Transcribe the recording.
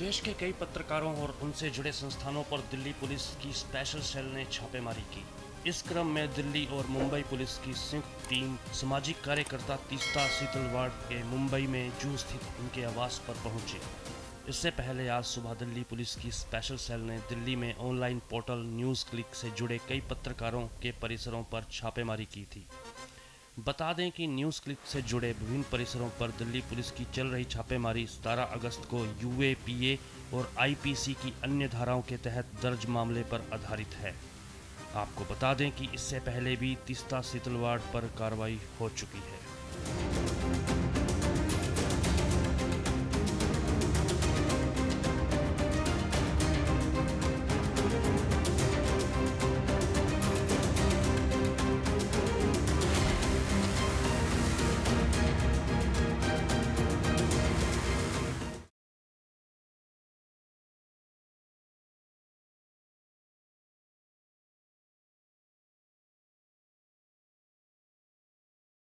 देश के कई पत्रकारों और उनसे जुड़े संस्थानों पर दिल्ली पुलिस की स्पेशल सेल ने छापेमारी की। इस क्रम में दिल्ली और मुंबई पुलिस की संयुक्त टीम सामाजिक कार्यकर्ता तीस्ता सीतलवाड़ के मुंबई में जू स्थित उनके आवास पर पहुंचे। इससे पहले आज सुबह दिल्ली पुलिस की स्पेशल सेल ने दिल्ली में ऑनलाइन पोर्टल न्यूज़ क्लिक से जुड़े कई पत्रकारों के परिसरों पर छापेमारी की थी। बता दें कि न्यूज़ क्लिक से जुड़े विभिन्न परिसरों पर दिल्ली पुलिस की चल रही छापेमारी 17 अगस्त को यूएपीए और आईपीसी की अन्य धाराओं के तहत दर्ज मामले पर आधारित है। आपको बता दें कि इससे पहले भी तीस्ता सीतलवाड़ पर कार्रवाई हो चुकी है।